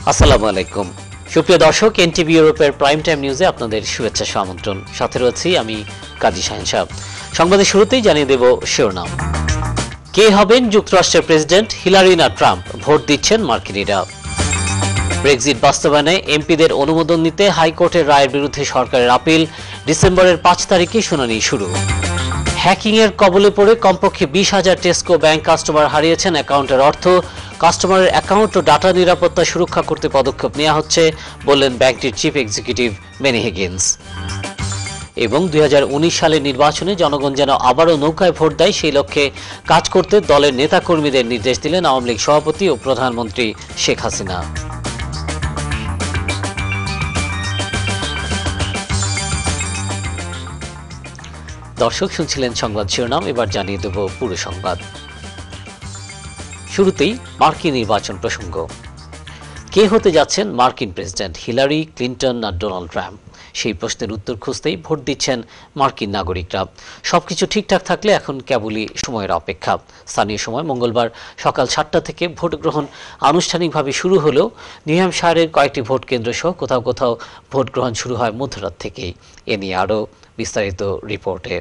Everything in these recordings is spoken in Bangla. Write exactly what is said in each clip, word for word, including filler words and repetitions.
আসসালামু আলাইকুম সুপ্রিয় দর্শক, এনটিভি ইউরোপের প্রাইম টাইম নিউজে আপনাদের শুভেচ্ছা আমন্ত্রণ। সাথে রয়েছি আমি কাজী শাহিন সাহেব। সংবাদের শুরুতেই জানিয়ে দেব শিরোনাম। কে হবেন যুক্তরাষ্ট্রের প্রেসিডেন্ট, হিলারি না ট্রাম্প? ভোট দিচ্ছেন মার্কিনিরা। ব্রেক্সিট বাস্তবায়নে এমপিদের অনুমোদন নিতে হাইকোর্টের রায়ের বিরুদ্ধে সরকারের আপিল। ডিসেম্বরের পাঁচ তারিখে শুনানি শুরু। হ্যাকিং এর কবলে পড়ে কমপক্ষে বিশ হাজার টেস্কো ব্যাংক কাস্টমার হারিয়েছেন অ্যাকাউন্টের অর্থ। কাস্টমারের অ্যাকাউন্ট ও ডাটা নিরাপত্তা সুরক্ষা করতে পদক্ষেপ নেওয়া হচ্ছে বললেন ব্যাংকটির চিফ এক্সিকিউটিভ বেনি হিগিন্স। এবং দুই হাজার উনিশ সালের নির্বাচনে জনগণ যেন আবারও নৌকায় ভোট দেয় সেই লক্ষ্যে কাজ করতে দলের নেতাকর্মীদের নির্দেশ দিলেন আওয়ামী লীগ সভাপতি ও প্রধানমন্ত্রী শেখ হাসিনা। দর্শক শুনছিলেন সংবাদ শিরোনাম, এবার জানিয়ে দেব পুরো সংবাদ। শুরুতেই মার্কিন নির্বাচন প্রসঙ্গ। কে হতে যাচ্ছেন মার্কিন প্রেসিডেন্ট, হিলারি ক্লিন্টন না ডোনাল্ড ট্রাম্প? সেই প্রশ্নের উত্তর খুঁজতেই ভোট দিচ্ছেন মার্কিন নাগরিকরা। সবকিছু ঠিকঠাক থাকলে এখন কেবলই সময়ের অপেক্ষা। স্থানীয় সময় মঙ্গলবার সকাল সাতটা থেকে ভোট গ্রহণ আনুষ্ঠানিকভাবে শুরু হলেও নিউ হ্যাম্পশায়ারের কয়েকটি ভোট কেন্দ্র সহ কোথাও কোথাও ভোট গ্রহণ শুরু হয় মধ্যরাত থেকেই। এ নিয়ে আরও বিস্তারিত রিপোর্টে।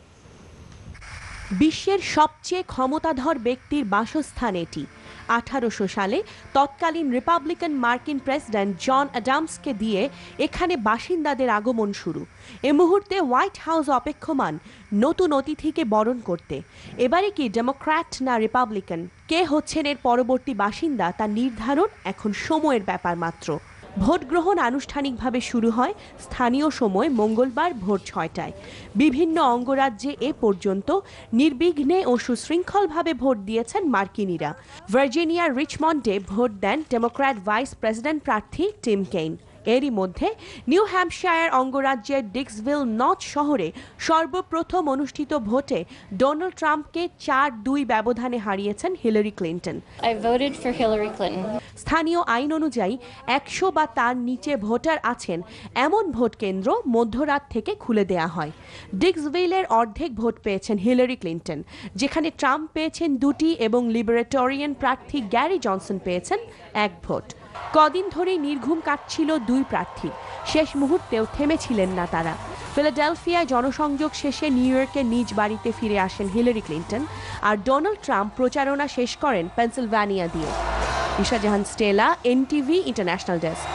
বিশ্বের সবচেয়ে ক্ষমতাধর ব্যক্তির বাসস্থান এটি। আঠারোশো সালে তৎকালীন রিপাবলিকান মার্কিন প্রেসিডেন্ট জন অ্যাডামসকে দিয়ে এখানে বাসিন্দাদের আগমন শুরু। এ মুহূর্তে হোয়াইট হাউস অপেক্ষমান নতুন অতিথিকে বরণ করতে। এবারে কি ডেমোক্র্যাট না রিপাবলিকান, কে হচ্ছেন এর পরবর্তী বাসিন্দা তা নির্ধারণ এখন সময়ের ব্যাপার মাত্র। ভোট গ্রহণ আনুষ্ঠানিকভাবে শুরু হয় স্থানীয় সময় মঙ্গলবার ভোর ছয়টায়। বিভিন্ন অঙ্গরাজ্যে এ পর্যন্ত নির্বিঘ্নে ও সুশৃঙ্খলভাবে ভোট দিয়েছেন মার্কিনিরা। ভার্জিনিয়ার রিচমন্ডে ভোট দেন ডেমোক্র্যাট ভাইস প্রেসিডেন্ট প্রার্থী টিম কেইন। এরই মধ্যে নিউ হ্যাম্পশায়ার অঙ্গরাজ্যের ডিক্সভিল নর্থ শহরে সর্বপ্রথম অনুষ্ঠিত ভোটে ডোনাল্ড ট্রাম্পকে চার দুই ব্যবধানে হারিয়েছেন Hillary Clinton. I voted for Hillary Clinton. স্থানীয় আইন অনুযায়ী একশো বা তার নিচে ভোটার আছেন এমন ভোট কেন্দ্র মধ্যরাত থেকে খুলে দেয়া হয়। ডিক্সভিলের অর্ধেক ভোট পেয়েছেন হিলারি ক্লিন্টন, যেখানে ট্রাম্প পেয়েছেন দুটি এবং লিবারেটরিয়ান প্রার্থী গ্যারি জনসন পেয়েছেন এক ভোট। কদিন ধরেই নির্ঘুম কাটছিল দুই প্রার্থী, শেষ মুহূর্তেও থেমেছিলেন না তারা। ফিলাডেলফিয়ায় জনসংযোগ শেষে নিউ ইয়র্কে নিজ বাড়িতে ফিরে আসেন হিলারি ক্লিন্টন, আর ডোনাল্ড ট্রাম্প প্রচারণা শেষ করেন পেনসিলভানিয়া দিয়ে। Isha Jahan Stella, NTV international desk.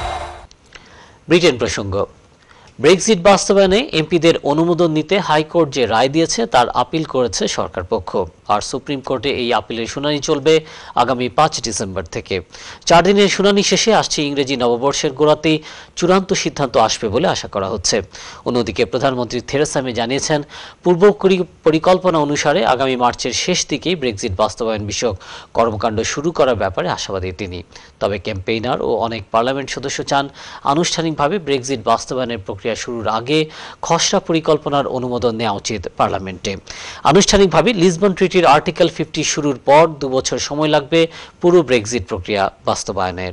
Britain প্রসঙ্গ। ব্রেক্সিট বাস্তবায়নে এমপিদের অনুমোদন নিতে হাইকোর্ট যে রায় দিয়েছে তার আপিল করেছে সরকার পক্ষ, আর সুপ্রিম কোর্টে এই আপিলের শুনানি চলবে আগামী পাঁচ ডিসেম্বর থেকে। চার দিনের শুনানি শেষে আসছে ইংরেজি নববর্ষের গোড়াতেই চূড়ান্ত সিদ্ধান্ত আসবে বলে আশা করা হচ্ছে। অন্যদিকে প্রধানমন্ত্রী থেরেসা মে জানিয়েছেন, পূর্ব পরিকল্পনা অনুসারে আগামী মার্চের শেষ দিকেই ব্রেক্সিট বাস্তবায়ন বিষয়ক কর্মকাণ্ড শুরু করার ব্যাপারে আশাবাদী তিনি। তবে ক্যাম্পেইনার ও অনেক পার্লামেন্ট সদস্য চান আনুষ্ঠানিকভাবে ব্রেক্সিট বাস্তবায়নের প্রক্রিয়া শুরুর আগে খসড়া পরিকল্পনার অনুমোদন নেওয়া উচিত পার্লামেন্টে। আনুষ্ঠানিকভাবে লিসবন ট্রিটির আর্টিকেল ফিফটি শুরুর পর দু বছর সময় লাগবে পুরো ব্রেক্সিট প্রক্রিয়া বাস্তবায়নের।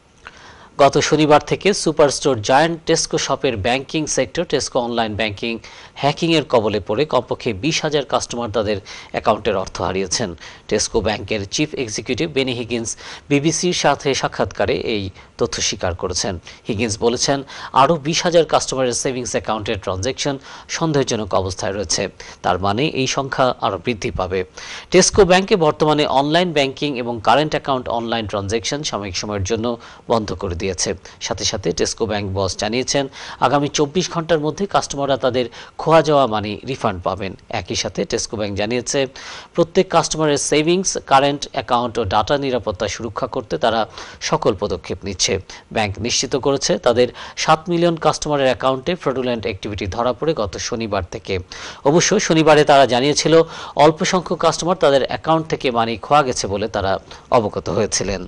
গত শনিবার থেকে সুপারস্টোর জায়ান্ট টেস্কো শপের banking sector Tesco online banking hacking এর কবলে পড়ে কমপক্ষে বিশ হাজার কাস্টমার তাদের অ্যাকাউন্টের অর্থ হারিয়েছেন। টেস্কো ব্যাংকের চিফ এক্সিকিউটিভ বেনি হিগিন্স বিবিসির সাথে সাক্ষাৎকারে এই তথ্য স্বীকার করেছেন। হিগিন্স বলেছেন, আরও বিশ হাজার কাস্টমারের সেভিংস অ্যাকাউন্টের ট্রানজ্যাকশন সন্দেহজনক অবস্থায় রয়েছে। তার মানে এই সংখ্যা আরও বৃদ্ধি পাবে। টেস্কো ব্যাংকে বর্তমানে অনলাইন ব্যাংকিং এবং কারেন্ট অ্যাকাউন্ট অনলাইন ট্রানজ্যাকশন সাময়িক সময়ের জন্য বন্ধ করে দিয়েছে। সাথে সাথে টেস্কো ব্যাংক বস জানিয়েছেন, আগামী চব্বিশ ঘন্টার মধ্যে কাস্টমাররা তাদের খোয়া যাওয়া মানি রিফান্ড পাবেন। একই সাথে টেস্কো ব্যাংক জানিয়েছে, প্রত্যেক কাস্টমারের সেভিংস, কারেন্ট অ্যাকাউন্ট ও ডাটা নিরাপত্তা সুরক্ষা করতে তারা সকল পদক্ষেপ নিচ্ছে। ব্যাংক নিশ্চিত করেছে, তাদের সাত মিলিয়ন কাস্টমারের অ্যাকাউন্টে ফ্রডুলেন্ট অ্যাক্টিভিটি ধরা পড়ে গত শনিবার থেকে। অবশ্য শনিবারে তারা জানিয়েছিল, অল্প সংখ্যক কাস্টমার তাদের অ্যাকাউন্ট থেকে মানি খোয়া গেছে বলে তারা অবগত হয়েছিলেন।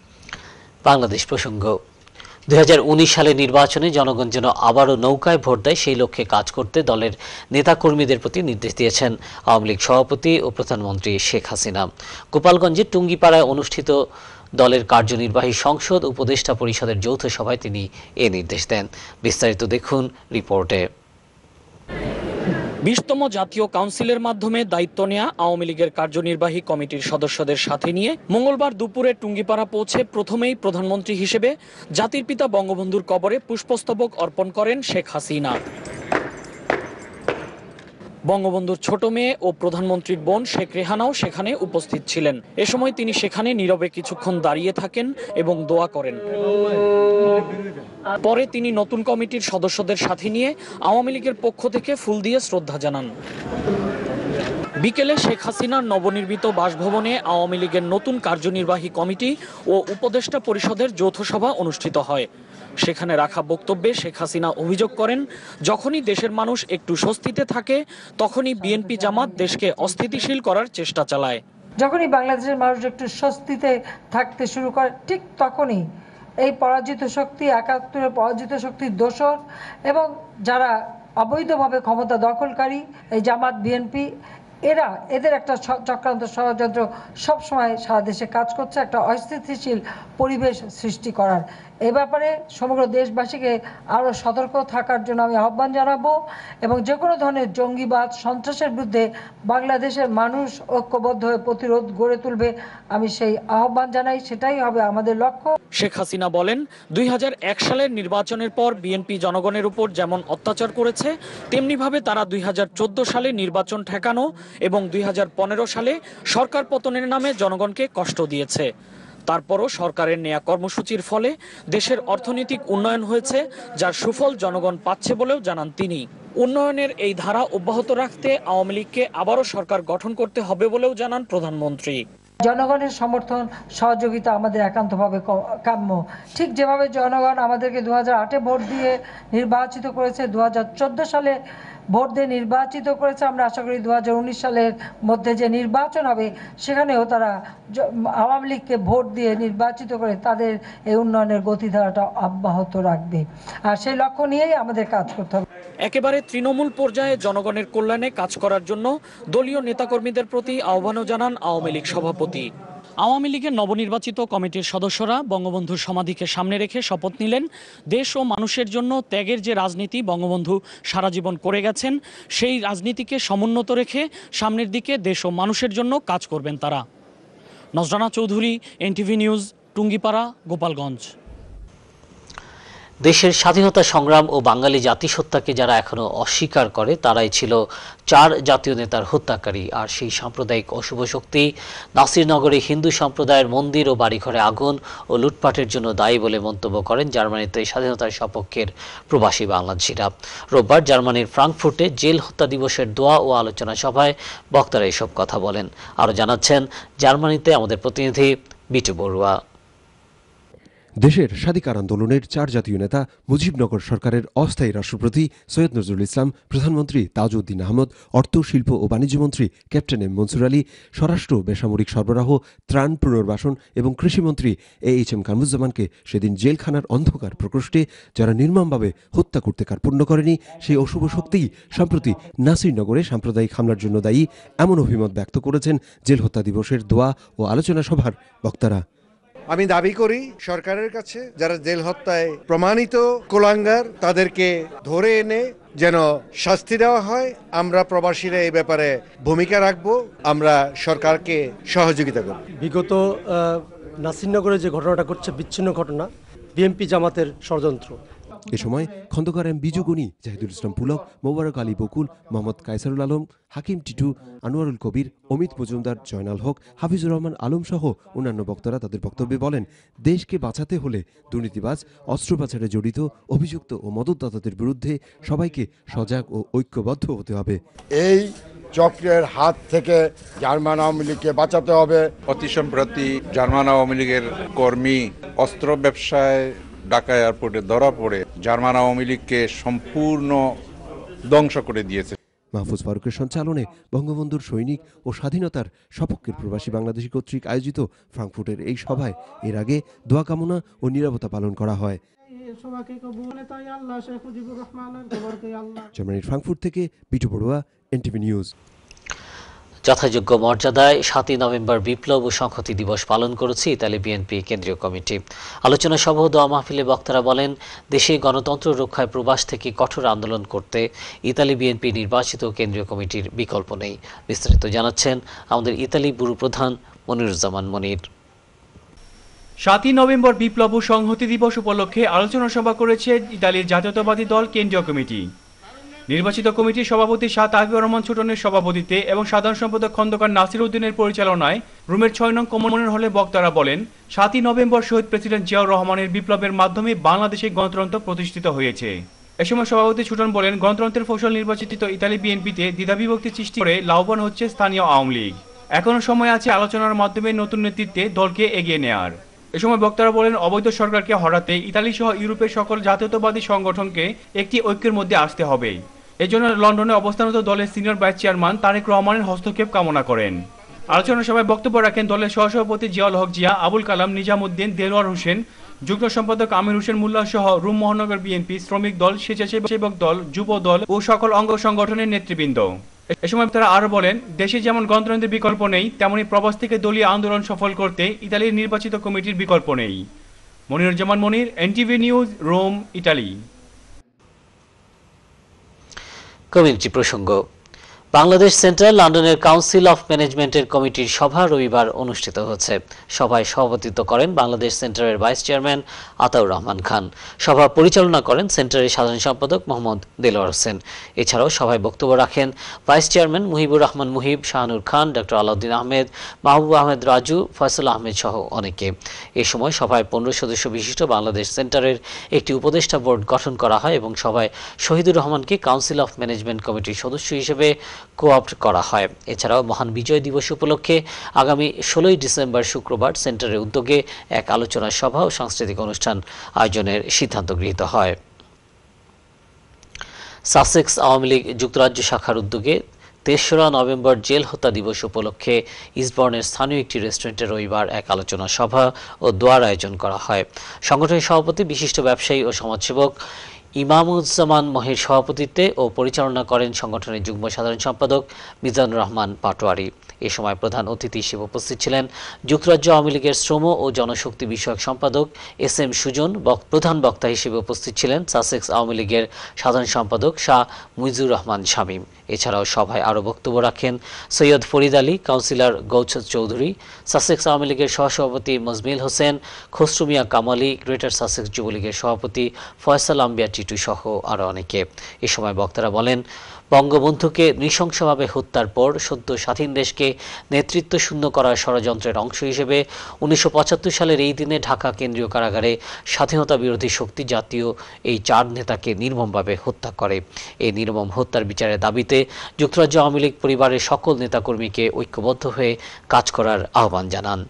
বাংলাদেশ প্রসঙ্গ। দুই হাজার উনিশ সালের নির্বাচনে জনগণ যেন আবারও নৌকায় ভোট দেয় সেই লক্ষ্যে কাজ করতে দলের নেতাকর্মীদের প্রতি নির্দেশ দিয়েছেন আওয়ামী লীগ সভাপতি ও প্রধানমন্ত্রী শেখ হাসিনা। গোপালগঞ্জের টুঙ্গিপাড়ায় অনুষ্ঠিত দলের কার্যনির্বাহী সংসদ উপদেষ্টা পরিষদের যৌথ সভায় তিনি এ নির্দেশ দেন। বিস্তারিত দেখুন রিপোর্টে। বিশতম জাতীয় কাউন্সিলের মাধ্যমে দায়িত্ব নেয়া আওয়ামী লীগের কার্যনির্বাহী কমিটির সদস্যদের সাথে নিয়ে মঙ্গলবার দুপুরে টুঙ্গিপাড়া পৌঁছে প্রথমেই প্রধানমন্ত্রী হিসেবে জাতির পিতা বঙ্গবন্ধুর কবরে পুষ্পস্তবক অর্পণ করেন শেখ হাসিনা। বঙ্গবন্ধুর ছোট মেয়ে ও প্রধানমন্ত্রীর বোন শেখ রেহানাও সেখানে উপস্থিত ছিলেন। এ সময় তিনি সেখানে নীরবে কিছুক্ষণ দাঁড়িয়ে থাকেন এবং দোয়া করেন। পরে তিনি নতুন কমিটির সদস্যদের সাথে নিয়ে আওয়ামী লীগের পক্ষ থেকে ফুল দিয়ে শ্রদ্ধা জানান। বিকেলে শেখ হাসিনার নবনির্মিত বাসভবনে আওয়ামী লীগের নতুন কার্যনির্বাহী কমিটি ও উপদেষ্টা পরিষদের যৌথ সভা অনুষ্ঠিত হয়। সেখানে রাখা বক্তব্যে শেখ হাসিনা অভিযোগ করেন, যখনই দেশের মানুষ একটু স্বস্তিতে থাকে তখনই বিএনপি জামাত দেশকে অস্থিতিশীল করার চেষ্টা চালায়। যখনই বাংলাদেশের মানুষ একটু স্বস্তিতে থাকতে শুরু করে ঠিক তখনই এই পরাজিত শক্তি, একাত্তরের পরাজিত শক্তির দোসর এবং যারা অবৈধভাবে ক্ষমতা দখলকারী এই জামাত বিএনপি, এরা এদের একটা চক্রান্ত ষড়যন্ত্র সবসময় সারা দেশে কাজ করছে একটা অস্থিতিশীল পরিবেশ সৃষ্টি করার। এ ব্যাপারে সমগ্র দেশবাসীকে আরও সতর্ক থাকার জন্য আমি আহ্বান জানাবো এবং যে কোনো ধরনের জঙ্গিবাদ, সন্ত্রাসের বিরুদ্ধে বাংলাদেশের মানুষ ঐক্যবদ্ধ হয়ে প্রতিরোধ গড়ে তুলবে, আমি সেই আহ্বান জানাই। সেটাই হবে আমাদের লক্ষ্য। শেখ হাসিনা বলেন, দুই হাজার এক সালের নির্বাচনের পর বিএনপি জনগণের উপর যেমন অত্যাচার করেছে, তেমনিভাবে তারা দুই হাজার চোদ্দ সালে নির্বাচন ঠেকানো এবং দুই হাজার পনেরো সালে সরকার পতনের নামে জনগণকে কষ্ট দিয়েছে। তারপরও সরকারের নেয়া কর্মসূচির ফলে দেশের অর্থনৈতিক উন্নয়ন হয়েছে, যার সুফল জনগণ পাচ্ছে বলেও জানান তিনি। উন্নয়নের এই ধারা অব্যাহত রাখতে আওয়ামী লীগকে আবারও সরকার গঠন করতে হবে বলেও জানান প্রধানমন্ত্রী। জনগণের সমর্থন, সহযোগিতা আমাদের একান্তভাবে কাম্য। ঠিক যেভাবে জনগণ আমাদেরকে দু হাজার আটে ভোট দিয়ে নির্বাচিত করেছে, দু হাজার চোদ্দো সালে ভোট দিয়ে নির্বাচিত করেছে, আমরা আশা করি দু হাজার উনিশ সালের মধ্যে যে নির্বাচন হবে সেখানেও তারা আওয়ামী লীগকে ভোট দিয়ে নির্বাচিত করে তাদের এই উন্নয়নের গতিধারাটা অব্যাহত রাখবে। আর সেই লক্ষ্য নিয়েই আমাদের কাজ করতে হবে। একেবারে তৃণমূল পর্যায়ে জনগণের কল্যাণে কাজ করার জন্য দলীয় নেতাকর্মীদের প্রতি আহ্বানও জানান আওয়ামী লীগ সভাপতি। আওয়ামী লীগের নবনির্বাচিত কমিটির সদস্যরা বঙ্গবন্ধুর সমাধিকে সামনে রেখে শপথ নিলেন, দেশ ও মানুষের জন্য ত্যাগের যে রাজনীতি বঙ্গবন্ধু সারা জীবন করে গেছেন, সেই রাজনীতিকে সমুন্নত রেখে সামনের দিকে দেশ ও মানুষের জন্য কাজ করবেন তারা। নজরানা চৌধুরী, এনটিভি নিউজ, টুঙ্গিপাড়া, গোপালগঞ্জ। দেশের স্বাধীনতা সংগ্রাম ও বাঙালি জাতিসত্তাকে যারা এখনো অস্বীকার করে তারাই ছিল চার জাতীয় নেতার হত্যাকারী। আর সেই সাম্প্রদায়িক অশুভ শক্তি নাসিরনগরে হিন্দু সম্প্রদায়ের মন্দির ও বাড়িঘরে আগুন ও লুটপাটের জন্য দায়ী বলে মন্তব্য করেন জার্মানিতে স্বাধীনতার সপক্ষের প্রবাসী বাংলাদেশিরা। রোববার জার্মানির ফ্রাঙ্কফুর্টে জেল হত্যা দিবসের দোয়া ও আলোচনা সভায় বক্তারা এসব কথা বলেন। আরও জানাচ্ছেন জার্মানিতে আমাদের প্রতিনিধি বিটু বড়ুয়া। দেশের স্বাধিকার আন্দোলনের চার জাতীয় নেতা, মুজিবনগর সরকারের অস্থায়ী রাষ্ট্রপতি সৈয়দ নজরুল ইসলাম, প্রধানমন্ত্রী তাজউদ্দিন আহমদ, অর্থ, শিল্প ও বাণিজ্যমন্ত্রী ক্যাপ্টেন এম মনসুর আলী, স্বরাষ্ট্র, বেসামরিক সরবরাহ, ত্রাণ, পুনর্বাসন এবং কৃষিমন্ত্রী এ এইচ এম কামরুজ্জামানকে সেদিন জেলখানার অন্ধকার প্রকোষ্ঠে যারা নির্মমভাবে হত্যা করতে কার্পণ্য করেনি, সেই অশুভ শক্তিই সম্প্রতি নাসিরনগরে সাম্প্রদায়িক হামলার জন্য দায়ী, এমন অভিমত ব্যক্ত করেছেন জেল হত্যা দিবসের দোয়া ও আলোচনা সভার বক্তারা। আমি দাবি করি সরকারের কাছে যারা জেল হত্যায় প্রমাণিত কুলাঙ্গার তাদেরকে ধরে এনে যেন শাস্তি দেওয়া হয়। আমরা প্রবাসীরা এই ব্যাপারে ভূমিকা রাখব, আমরা সরকারকে সহযোগিতা করব। বিগত নাসিরনগরে যে ঘটনাটা ঘটছে বিচ্ছিন্ন ঘটনা, বিএনপি জামাতের ষড়যন্ত্র। এ সময় খন্দকার এম বিজু গনি, জাহিদুল ইসলাম পুলক, মোবারক আলী বকুল, মোহাম্মদ কায়সারুল আলম, হাকিম টিটু, আনোয়ারুল কবির, অমিত মজুমদার, জয়নাল হক, হাফিজুর রহমান আলম সহ অন্যান্য বক্তারা তাদের বক্তব্যে বলেন, দেশকে বাঁচাতে হলে দুর্নীতিবাজ, অস্ত্র পাচারে জড়িত, অভিযুক্ত ও মদতদাতাদের বিরুদ্ধে সবাইকে সজাগ ও ঐক্যবদ্ধ হতে হবে। এই চক্রের হাত থেকে জার্মান আওয়ামী লীগকে বাঁচাতে হবে। অতি সম্প্রতি জার্মান আওয়ামী লীগের কর্মী অস্ত্র ব্যবসায় ঢাকা এয়ারপোর্টে ধরা পড়ে জার্মান আওয়ামী লীগকে সম্পূর্ণ ধ্বংস করে দিয়েছে। মাহফুজ ফারুকের সঞ্চালনে বঙ্গবন্ধুর সৈনিক ও স্বাধীনতার সপক্ষের প্রবাসী বাংলাদেশী কর্তৃক আয়োজিত ফ্রাঙ্কফুর্টের এই সভায় এর আগে দোয়া কামনা ও নিরাপত্তা পালন করা হয়। জার্মানির ফ্রাঙ্কফুর্ট থেকে বিটু বড়ুয়া, এনটিভি নিউজ। যথাযোগ্য মর্যাদায় সাতই নভেম্বর বিপ্লব ও সংহতি দিবস পালন করেছে ইতালি বিএনপি কেন্দ্রীয় কমিটি। আলোচনা সভা ও দোয়া মাহফিলে বক্তারা বলেন, দেশে গণতন্ত্র রক্ষায় প্রবাস থেকে কঠোর আন্দোলন করতে ইতালি বিএনপি নির্বাচিত কেন্দ্রীয় কমিটির বিকল্প নেই। বিস্তারিত জানাচ্ছেন আমাদের ইতালি ব্যুরো প্রধান মনিরুজ্জামান মনির। সাতই নভেম্বর বিপ্লব ও সংহতি দিবস উপলক্ষে আলোচনা সভা করেছে ইতালির জাতীয়তাবাদী দল কেন্দ্রীয় কমিটি। নির্বাচিত কমিটির সভাপতি শাহ তাহবিবুর রহমান ছোটনের সভাপতিত্বে এবং সাধারণ সম্পাদক খন্দকার নাসির উদ্দিনের পরিচালনায় রুমের ছয় নং কমনের হলে বক্তারা বলেন, সাতই নভেম্বর শহীদ প্রেসিডেন্ট জিয়াউর রহমানের বিপ্লবের মাধ্যমে বাংলাদেশে গণতন্ত্র প্রতিষ্ঠিত হয়েছে। এ সময় সভাপতি ছোটন বলেন, গণতন্ত্রের ফসল নির্বাচিত ইতালি বিএনপিতে দ্বিধাবিভক্তি সৃষ্টি করে লাভবান হচ্ছে স্থানীয় আওয়ামী লীগ। এখনো সময় আছে আলোচনার মাধ্যমে নতুন নেতৃত্বে দলকে এগিয়ে নেওয়ার। এ সময় বক্তারা বলেন, অবৈধ সরকারকে হটাতে ইতালি সহ ইউরোপের সকল জাতীয়তাবাদী সংগঠনকে একটি ঐক্যের মধ্যে আসতে হবে। এজন্য লন্ডনে অবস্থানরত দলের সিনিয়র ভাইস চেয়ারম্যান তারেক রহমানের হস্তক্ষেপ কামনা করেন। আলোচনা সভায় বক্তব্য রাখেন দলের সহসভাপতি জিয়াউল হক জিয়া, আবুল কালাম, নিজামুদ্দিন, দেলোয়ার হোসেন, যুগ্ম সম্পাদক আমির হোসেন মোল্লা সহ রুম মহানগর বিএনপি, শ্রমিক দল, স্বেচ্ছাসেবক দল, যুব দল ও সকল অঙ্গ সংগঠনের নেতৃবৃন্দ। এ সময় তারা আরো বলেন, দেশে যেমন গণতন্ত্রের বিকল্প নেই, তেমনি প্রবাস থেকে দলীয় আন্দোলন সফল করতে ইতালির নির্বাচিত কমিটির বিকল্প নেই। Moniruzzaman Monir, NTV news, Rome, Italy. Community প্রসঙ্গ। বাংলাদেশ সেন্টার লন্ডনের কাউন্সিল অফ ম্যানেজমেন্টের কমিটির সভা রবিবার অনুষ্ঠিত হচ্ছে। সভায় সভাপতিত্ব করেন বাংলাদেশ সেন্টারের ভাইস চেয়ারম্যান আতাউর রহমান খান। সভা পরিচালনা করেন সেন্টারের সাধারণ সম্পাদক মোহাম্মদ দেলোয়ার হোসেন। এছাড়াও সভায় বক্তব্য রাখেন vice chairman Muhibur Rahman Muhib, Shahanur Khan, doctor Alauddin Ahmed, Mahbub Ahmed Raju, Faisal Ahmed সহ অনেকে। এ সময় সভায় পনেরো সদস্য বিশিষ্ট বাংলাদেশ সেন্টারের একটি উপদেষ্টা বোর্ড গঠন করা হয় এবং সভায় শহীদুর রহমানকে কাউন্সিল অফ ম্যানেজমেন্ট কমিটির সদস্য হিসেবে কোঅপ্ট করা হয়। এছাড়াও মহান বিজয় দিবস উপলক্ষে আগামী ষোলোই ডিসেম্বর শুক্রবার সেন্টারের উদ্যোগে এক আলোচনা সভা ও সাংস্কৃতিক অনুষ্ঠান আয়োজনের সিদ্ধান্ত গৃহীত হয়। সাসেক্স আওয়ামী লীগ যুক্তরাজ্য শাখার উদ্যোগে তেসরা নভেম্বর জেল হত্যা দিবস উপলক্ষে ইসবর্নের স্থানীয় একটি রেস্টুরেন্টে রবিবার এক আলোচনা সভা ও দোয়ার আয়োজন করা হয়। সংগঠনের সভাপতি বিশিষ্ট ব্যবসায়ী ও সমাজসেবক ইমামুজ্জামান মহির সভাপতিত্বে ও পরিচালনা করেন সংগঠনের যুগ্ম সাধারণ সম্পাদক মিজানুর রহমান পাটোয়ারি। এ সময় প্রধান অতিথি হিসেবে উপস্থিত ছিলেন যুক্তরাজ্য আওয়ামী লীগের শ্রম ও জনশক্তি বিষয়ক সম্পাদক এস এম সুজন। প্রধান বক্তা হিসেবে উপস্থিত ছিলেন সাসেক্স আওয়ামী লীগের সাধারণ সম্পাদক শাহ মুইজুর রহমান শামীম। এছাড়াও সভায় আরও বক্তব্য রাখেন সৈয়দ ফরিদ আলী, কাউন্সিলর গৌছদ চৌধুরী, সাসেক্স আওয়ামী লীগের সহসভাপতি মজমিল হোসেন, খসরু মিয়া কামালি, গ্রেটার সাসেক্স যুবলীগের সভাপতি ফয়সাল আম্বিয়া টিটু সহ আরও অনেকে। এ সময় বক্তারা বলেন, বঙ্গবন্ধুকে নৃশংসভাবে হত্যার পর সদ্য স্বাধীন দেশকে নেতৃত্ব শূন্য করার ষড়যন্ত্রের অংশ হিসেবে উনিশশো পঁচাত্তর সালের এই দিনে ঢাকা কেন্দ্রীয় কারাগারে স্বাধীনতা বিরোধী শক্তি জাতীয় এই চার নেতাকে নির্মমভাবে হত্যা করে। এই নির্মম হত্যার বিচারের দাবিতে যুক্তরাজ্য আওয়ামী লীগ পরিবারের সকল নেতাকর্মীকে ঐক্যবদ্ধ হয়ে কাজ করার আহ্বান জানান।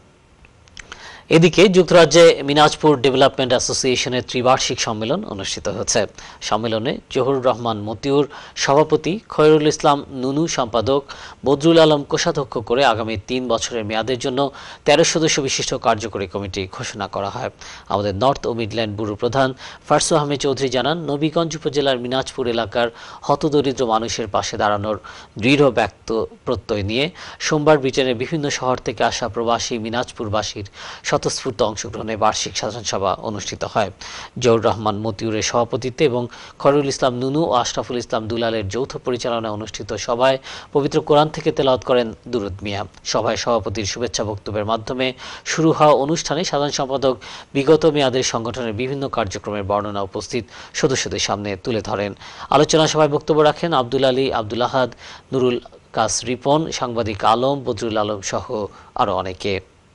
এদিকে যুক্তরাজ্যে মিনাজপুর ডেভেলপমেন্ট অ্যাসোসিয়েশনের ত্রিবার্ষিক সম্মেলন অনুষ্ঠিত হয়েছে। সম্মেলনে জহুরুর রহমান মতিউর সভাপতি, খয়রুল ইসলাম নুনু সম্পাদক, বদরুল আলম কোষাধ্যক্ষ করে আগামী তিন বছরের মেয়াদের জন্য তেরো সদস্য বিশিষ্ট কার্যকরী কমিটি ঘোষণা করা হয়। আমাদের নর্থ ও মিডল্যান্ড ব্যুরো প্রধান ফারসু আহমেদ চৌধুরী জানান, নবীগঞ্জ উপজেলার মিনাজপুর এলাকার হতদরিদ্র মানুষের পাশে দাঁড়ানোর দৃঢ় ব্যক্ত প্রত্যয় নিয়ে সোমবার ব্রিটেনের বিভিন্ন শহর থেকে আসা প্রবাসী মিনাজপুরবাসীর স্বতঃস্ফূর্ত অংশগ্রহণে বার্ষিক সাধারণ সভা অনুষ্ঠিত হয়। জহুর রহমান মতিউরের সভাপতিত্বে এবং খয়রুল ইসলাম নুনু ও আশরাফুল ইসলাম দুলালের যৌথ পরিচালনায় অনুষ্ঠিত সভায় পবিত্র কোরআন থেকে তেলাওয়াত করেন দুরুদ মিয়া। সভায় সভাপতির শুভেচ্ছা বক্তব্যের মাধ্যমে শুরু হওয়া অনুষ্ঠানে সাধারণ সম্পাদক বিগত মেয়াদের সংগঠনের বিভিন্ন কার্যক্রমের বর্ণনা উপস্থিত সদস্যদের সামনে তুলে ধরেন। আলোচনা সভায় বক্তব্য রাখেন আব্দুল আলী, আব্দুল আহাদ, নুরুল কাস রিপন, সাংবাদিক আলম, বদরুল আলম সহ আরও অনেকে।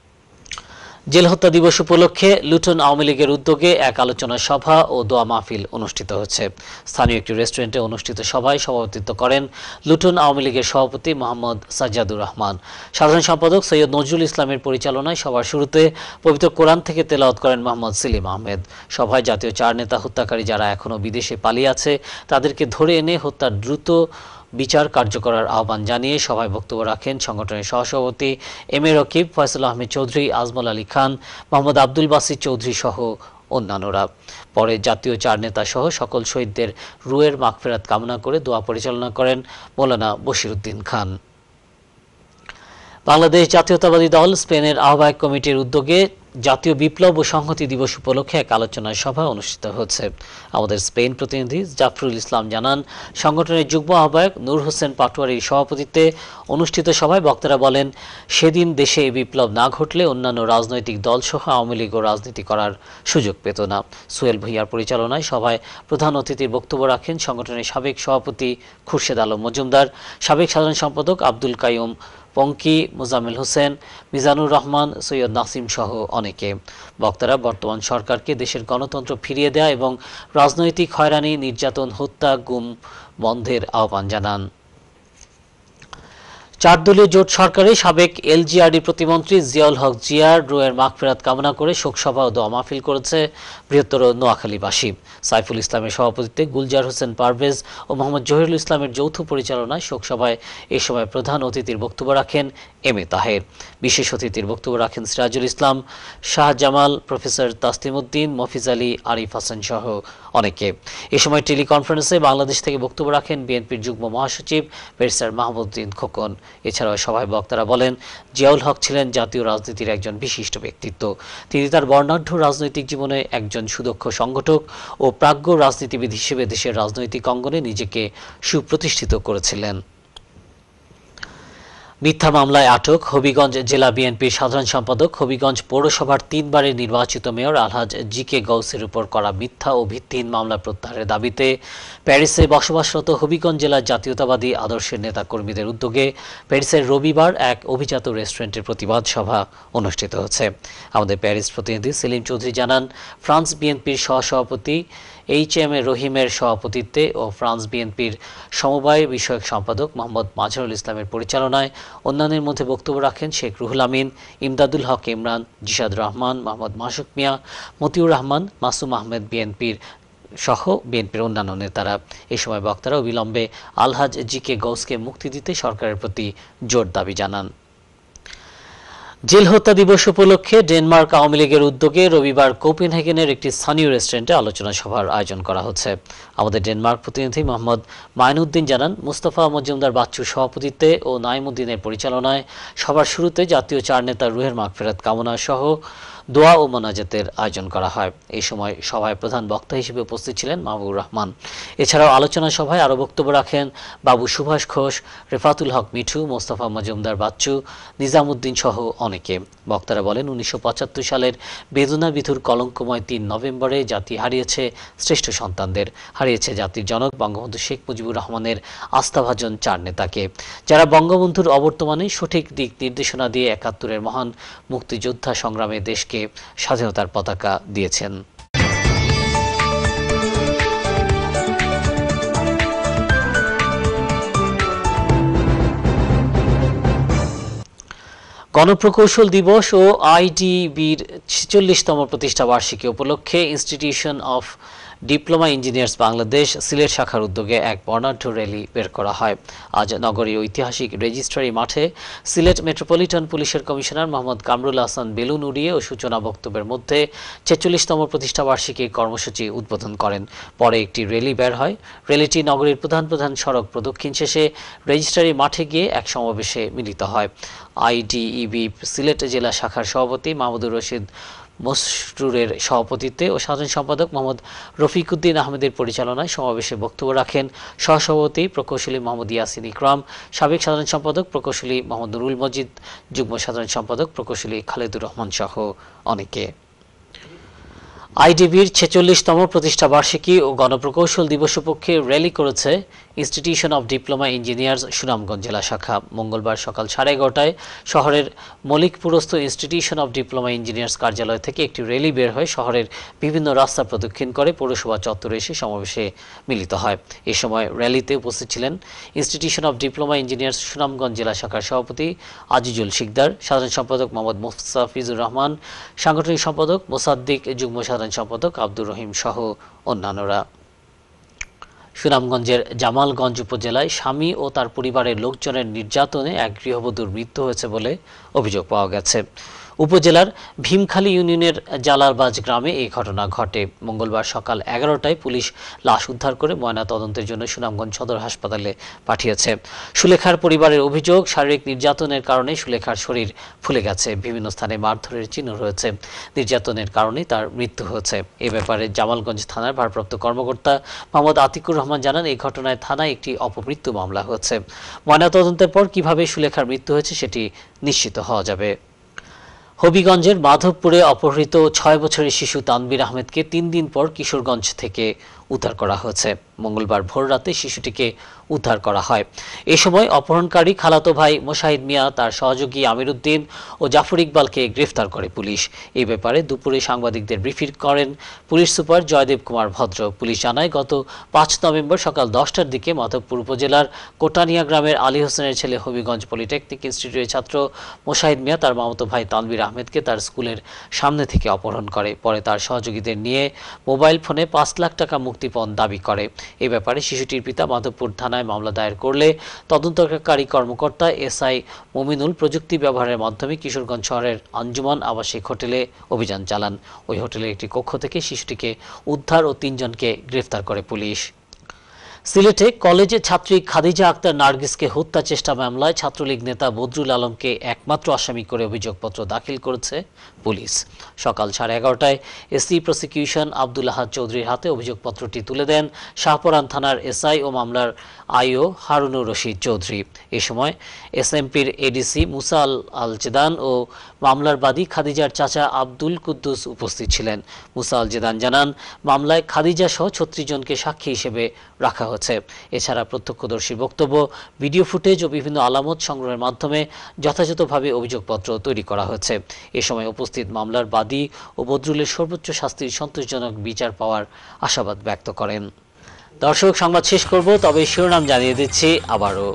জেল হত্যা দিবস উপলক্ষে লুটন আওয়ামী লীগের উদ্যোগে এক আলোচনা সভা ও দোয়া মাহফিল অনুষ্ঠিত হচ্ছে। স্থানীয় একটি রেস্টুরেন্টে অনুষ্ঠিত সভায় সভাপতিত্ব করেন লুটন আওয়ামী লীগের সভাপতি মোহাম্মদ সাজ্জাদুর রহমান। সাধারণ সম্পাদক সৈয়দ নজরুল ইসলামের পরিচালনায় সভার শুরুতে পবিত্র কোরআন থেকে তেলাওয়াত করেন মোহাম্মদ সেলিম আহমেদ। সভায় জাতীয় চার নেতা হত্যাকারী যারা এখনও বিদেশে পালিয়ে আছে তাদেরকে ধরে এনে হত্যার দ্রুত বিচার কার্যকরার আহ্বান জানিয়ে সভায় বক্তব্য রাখেন সংগঠনের সহসভাপতি এম এ রকিব, ফয়সাল আহমেদ চৌধুরী, আজমল আলী খান, মোহাম্মদ আব্দুল বাসির চৌধুরী সহ অন্যান্যরা। পরে জাতীয় চার নেতা সহ সকল শহীদদের রুহের মাগফিরাত কামনা করে দোয়া পরিচালনা করেন মৌলানা বশির উদ্দিন খান। বাংলাদেশ জাতীয়তাবাদী দল স্পেনের আহ্বায়ক কমিটির উদ্যোগে জাতীয় বিপ্লব ও সংহতি দিবস উপলক্ষে এক আলোচনা সভা অনুষ্ঠিত হচ্ছে। আমাদের স্পেন প্রতিনিধি জাফরুল ইসলাম জানান, সংগঠনের যুগ্ম আহ্বায়ক নূর হোসেন পাটোয়ারির সভাপতিত্বে অনুষ্ঠিত সভায় বক্তারা বলেন, সেদিন দেশে এই বিপ্লব না ঘটলে অন্যান্য রাজনৈতিক দলসহ আওয়ামী লীগও রাজনীতি করার সুযোগ পেত না। সোহেল ভূঁইয়ার পরিচালনায় সভায় প্রধান অতিথির বক্তব্য রাখেন সংগঠনের সাবেক সভাপতি খুরশেদ আলম মজুমদার, সাবেক সাধারণ সম্পাদক আব্দুল কাইয়ুম পঙ্কি, মোজাম্মেল হোসেন, মিজানুর রহমান, সৈয়দ নাসিম সহ অনেকে। বক্তারা বর্তমান সরকারকে দেশের গণতন্ত্র ফিরিয়ে দেয়া এবং রাজনৈতিক হয়রানি, নির্যাতন, হত্যা, গুম বন্ধের আহ্বান জানান। চার দলীয় জোট সরকারে সাবেক এলজিআরডি প্রতিমন্ত্রী জিয়াউল হক জিয়ার রুহের মাগফিরাত কামনা করে শোকসভা ও দোয়া মাহফিল করেছে বৃহত্তর নোয়াখালীবাসী। সাইফুল ইসলামের সভাপতিত্বে গুলজার হোসেন পারভেজ ও মোহাম্মদ জহিরুল ইসলামের যৌথ পরিচালনায় শোকসভায় এ সময় প্রধান অতিথির বক্তব্য রাখেন এম এ তাহের। বিশেষ অতিথির বক্তব্য রাখেন সিরাজুল ইসলাম, শাহ জামাল, প্রফেসর তাসলিম উদ্দিন, মফিজ আলী, আরিফ হাসান সহ অনেকে। এ সময় টেলিকনফারেন্সে বাংলাদেশ থেকে বক্তব্য রাখেন বিএনপির যুগ্ম মহাসচিব ব্যারিস্টার মাহমুদউদ্দিন খোকন। এছাড়াও সভায় বক্তারা বলেন, জিয়াউল হক ছিলেন জাতীয় রাজনীতির একজন বিশিষ্ট ব্যক্তিত্ব। তিনি তার বর্ণাঢ্য রাজনৈতিক জীবনে একজন সুদক্ষ সংগঠক ও প্রাজ্ঞ রাজনীতিবিদ হিসেবে দেশের রাজনৈতিক অঙ্গনে নিজেকে সুপ্রতিষ্ঠিত করেছিলেন। মিথ্যা মামলায় আটক হবিগঞ্জ জেলা বিএনপির সাধারণ সম্পাদক, হবিগঞ্জ পৌরসভার তিনবারের নির্বাচিত মেয়র আলহাজ জি কে গৌসের উপর করা মিথ্যা ও ভিত্তিহীন মামলা প্রত্যাহারের দাবিতে প্যারিসে বসবাসরত হবিগঞ্জ জেলার জাতীয়তাবাদী আদর্শের নেতাকর্মীদের উদ্যোগে প্যারিসের রবিবার এক অভিজাত রেস্টুরেন্টের প্রতিবাদ সভা অনুষ্ঠিত হচ্ছে। আমাদের প্যারিস প্রতিনিধি সেলিম চৌধুরী জানান, ফ্রান্স বিএনপির সহসভাপতি এইচ এম এ রহিমের সভাপতিত্বে ও ফ্রান্স বিএনপির সমবায় বিষয়ক সম্পাদক মোহাম্মদ মাজহারুল ইসলামের পরিচালনায় অন্যান্যের মধ্যে বক্তব্য রাখেন শেখ রুহুল আমিন, ইমদাদুল হক ইমরান, জিসাদ রহমান, মোহাম্মদ মাসুক মিয়া, মতিউর রহমান, মাসুম আহমেদ বিএনপির সহ বিএনপির অন্যান্য নেতারা। এই সময় বক্তারা অবিলম্বে আলহাজ জি কে গৌসকে মুক্তি দিতে সরকারের প্রতি জোর দাবি জানান। জেল হত্যা দিবস উপলক্ষে ডেনমার্ক আওয়ামী লীগের উদ্যোগে রবিবার কোপেনহেগেনের একটি স্থানীয় রেস্টুরেন্টে আলোচনা সভার আয়োজন করা হচ্ছে। আমাদের ডেনমার্ক প্রতিনিধি মোহাম্মদ মাইনুদ্দিন জানান, মুস্তফা মজুমদার বাচ্চুর সভাপতিত্বে ও নাইমুদ্দিনের পরিচালনায় সবার শুরুতে জাতীয় চার নেতার রুহের মাগফিরাত কামনা সহ দোয়া ও মোনাজাতের আয়োজন করা হয়। এই সময় সভায় প্রধান বক্তা হিসেবে উপস্থিত ছিলেন মাহবুবুর রহমান। এছাড়াও আলোচনা সভায় আরও বক্তব্য রাখেন বাবু সুভাষ ঘোষ, রেফাতুল হক মিঠু, মোস্তফা মজুমদার বাচ্চু, নিজামুদ্দিন সহ অনেকে। বক্তারা বলেন, উনিশশো পঁচাত্তর সালের বেদনা বিধুর কলঙ্কময় তিন নভেম্বরে জাতি হারিয়েছে শ্রেষ্ঠ সন্তানদের, হারিয়েছে জাতির জনক বঙ্গবন্ধু শেখ মুজিবুর রহমানের আস্থাভাজন চার নেতাকে, যারা বঙ্গবন্ধুর অবর্তমানে সঠিক দিক নির্দেশনা দিয়ে একাত্তরের মহান মুক্তিযোদ্ধা সংগ্রামে দেশকে স্বাধীনতার পতাকা দিয়েছেন। গণপ্রকৌশল দিবস ও আইডিবির ছেচল্লিশতম প্রতিষ্ঠা বার্ষিকী উপলক্ষে institution of diploma engineers Bangladesh Sylhet শাখার উদ্যোগে এক বর্ণাঢ্য র্যালি বের করা হয়। আজ নগরীর ঐতিহাসিক রেজিস্ট্রারি মাঠে সিলেট মেট্রোপলিটন পুলিশের কমিশনার মোহাম্মদ কামরুল হাসান বেলুন উড়িয়ে ও সূচনা বক্তব্যের মধ্যে ছেচল্লিশতম প্রতিষ্ঠা বার্ষিকীর কর্মসূচি উদ্বোধন করেন। পরে একটি র্যালি বের হয়। র্যালিটি নগরীর প্রধান প্রধান সড়ক প্রদক্ষিণ শেষে রেজিস্ট্রারি মাঠে গিয়ে এক সমাবেশে মিলিত হয়। আইডিইবি সিলেট জেলা শাখার সভাপতি মাহমুদুর রশিদ মসরুরের সভাপতিত্বে ও সাধারণ সম্পাদক মোহাম্মদ রফিকুদ্দিন আহমেদের পরিচালনায় সমাবেশে বক্তব্য রাখেন সহসভাপতি প্রকৌশলী মোহাম্মদ ইয়াসিন ইকরাম, সাবেক সাধারণ সম্পাদক প্রকৌশলী মোহাম্মদ নুরুল মজিদ, যুগ্ম সাধারণ সম্পাদক প্রকৌশলী খালেদুর রহমান সহ অনেকে। আইডিবির ছেচল্লিশতম প্রতিষ্ঠা বার্ষিকী ও গণপ্রকৌশল দিবস উপলক্ষে র্যালি করেছে institution of diploma engineers Sunamganj জেলা শাখা। মঙ্গলবার সকাল সাড়ে এগারোটায় শহরের মলিকপুরস্থ ইনস্টিটিউশন অফ ডিপ্লোমা ইঞ্জিনিয়ার্স কার্যালয় থেকে একটি র্যালি বের হয়ে শহরের বিভিন্ন রাস্তা প্রদক্ষিণ করে পৌরসভা চত্বরে এসে সমাবেশে মিলিত হয়। এ সময় র্যালিতে উপস্থিত ছিলেন institution of diploma engineers Sunamganj জেলা শাখার সভাপতি আজিজুল শিকদার, সাধারণ সম্পাদক মোহাম্মদ মুস্তাফিজুর রহমান, সাংগঠনিক সম্পাদক মোসাদ্দিক, যুগ্ম সাধারণ সম্পাদক আব্দুর রহিম সহ অন্যান্যরা। সুনামগঞ্জের জামালগঞ্জ উপজেলায় স্বামী ও তার পরিবারের লোকজনের নির্যাতনে এক গৃহবধূর মৃত্যু হয়েছে বলে অভিযোগ পাওয়া গেছে। উপজেলার ভীমখালী ইউনিয়নের জালালবাজ গ্রামে এই ঘটনা ঘটে। মঙ্গলবার সকাল এগারোটায় পুলিশ লাশ উদ্ধার করে ময়না তদন্তের জন্য সুনামগঞ্জ সদর হাসপাতালে পাঠিয়েছে। সুলেখার পরিবারের অভিযোগ, শারীরিক নির্যাতনের কারণে সুলেখার শরীর ফুলে গেছে, বিভিন্ন স্থানে মারধরের চিহ্ন রয়েছে। নির্যাতনের কারণে তার মৃত্যু হয়েছে। এ ব্যাপারে জামালগঞ্জ থানার ভারপ্রাপ্ত কর্মকর্তা মোহাম্মদ আতিকুর রহমান জানান, এই ঘটনায় থানায় একটি অপমৃত্যু মামলা হয়েছে। ময়নাতদন্তের পর কিভাবে সুলেখার মৃত্যু হয়েছে সেটি নিশ্চিত হওয়া যাবে। হবিগঞ্জের মাধবপুরে অপহৃত ছয় বছরের শিশু তানভীর আহমেদকে তিন দিন পর কিশোরগঞ্জ থেকে উদ্ধার করা হয়েছে। মঙ্গলবার ভোররাতে শিশুটিকে উদ্ধার করা হয়। এ সময় অপহরণকারী খালাতো ভাই মোশাহিদ মিয়া, তার সহযোগী আমির উদ্দিন ও জাফর ইকবালকে গ্রেফতার করে পুলিশ। এই ব্যাপারে দুপুরে সাংবাদিকদের ব্রিফিং করেন পুলিশ সুপার জয়দেব কুমার ভদ্র। পুলিশ জানায়, গত পাঁচ নভেম্বর সকাল দশটার দিকে মাধবপুর উপজেলার কোটানিয়া গ্রামের আলী হোসেনের ছেলে হবিগঞ্জ পলিটেকনিক ইনস্টিটিউটের ছাত্র মোশাহিদ মিয়া তার মামাতো ভাই তানভীর আহমেদকে তার স্কুলের সামনে থেকে অপহরণ করে। পরে তার সহযোগীদের নিয়ে মোবাইল ফোনে পাঁচ লাখ টাকা মুক্তিপণ দাবি করে। এ ব্যাপারে শিশুটির পিতা মাধবপুর থানায় মামলা দায়ের করলে তদন্তকারী কর্মকর্তা এসআই মুমিনুল প্রযুক্তি ব্যবহারের মাধ্যমে কিশোরগঞ্জ শহরের আঞ্জুমান আবাসিক হোটেলে অভিযান চালান। ওই হোটেলের একটি কক্ষ থেকে শিশুটিকে উদ্ধার ও তিনজনকে গ্রেফতার করে পুলিশ। সিলেটে কলেজে ছাত্রী খাদিজা আক্তার নার্গিসকে হত্যা চেষ্টা মামলায় ছাত্রলীগ নেতা বদরুল আলমকে একমাত্র আসামি করে অভিযোগপত্র দাখিল করেছে পুলিশ। সকাল সাড়ে এগারোটায় এসি প্রসিকিউশন আব্দুল আহাদ চৌধুরীর হাতে অভিযোগপত্রটি তুলে দেন শাহপরান থানার এসআই ও মামলার আইও হারুনুর রশিদ চৌধুরী। এ সময় এসএমপির এডিসি মুসা আল আল জেদান ও মামলার বাদী খাদিজার চাচা আব্দুল কুদ্দুস উপস্থিত ছিলেন। মুসা আল জেদান জানান, মামলায় খাদিজা সহ ছত্রিশ জনকে সাক্ষী হিসেবে রাখা হয়েছে। এছাড়া প্রত্যক্ষদর্শীর বক্তব্য, ভিডিও ফুটেজ ও বিভিন্ন আলামত সংগ্রহের মাধ্যমে যথাযথভাবে অভিযোগপত্র তৈরি করা হয়েছে। এ সময় উপস্থিত মামলার বাদী ও বদরুলের সর্বোচ্চ শাস্তির সন্তোষজনক বিচার পাওয়ার আশাবাদ ব্যক্ত করেন। দর্শক, সংবাদ শেষ করব, তবে শিরোনাম জানিয়ে দিচ্ছি আবারও।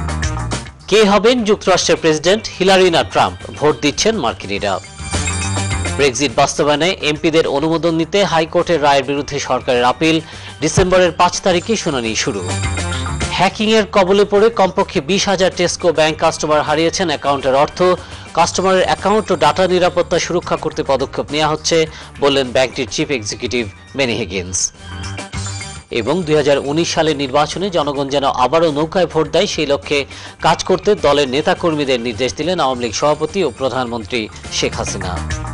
কে হবেন যুক্তরাষ্ট্রের প্রেসিডেন্ট, হিলারি না ট্রাম্প? ভোট দিচ্ছেন মার্কিনিরা। ব্রেক্সিট বাস্তবায়নে এমপিদের অনুমোদন নিতে হাইকোর্টের রায়ের বিরুদ্ধে সরকারের আপিল, ডিসেম্বরের পাঁচ তারিখে শুনানি শুরু। হ্যাকিংয়ের কবলে পড়ে কমপক্ষে বিশ হাজার টেস্কো ব্যাংক কাস্টমার হারিয়েছেন অ্যাকাউন্টের অর্থ। কাস্টমারের অ্যাকাউন্ট ও ডাটা নিরাপত্তা সুরক্ষা করতে পদক্ষেপ নেওয়া হচ্ছে বললেন ব্যাংকটির চিফ এক্সিকিউটিভ বেনি হিগিন্স। এবং দুই হাজার উনিশ সালের নির্বাচনে জনগণ যেন আবারও নৌকায় ভোট দেয়, সেই লক্ষ্যে কাজ করতে দলের নেতাকর্মীদের নির্দেশ দিলেন আওয়ামী লীগ সভাপতি ও প্রধানমন্ত্রী শেখ হাসিনা।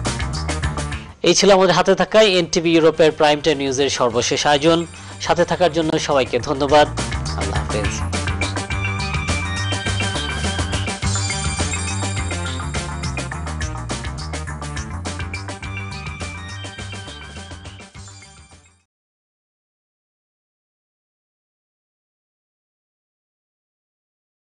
এই ছিল আমাদের হাতে থাকা এনটিভি ইউরোপের প্রাইম টাইম নিউজের সর্বশেষ আয়োজন। সাথে থাকার জন্য সবাইকে ধন্যবাদ। আল্লাহ হাফেজ।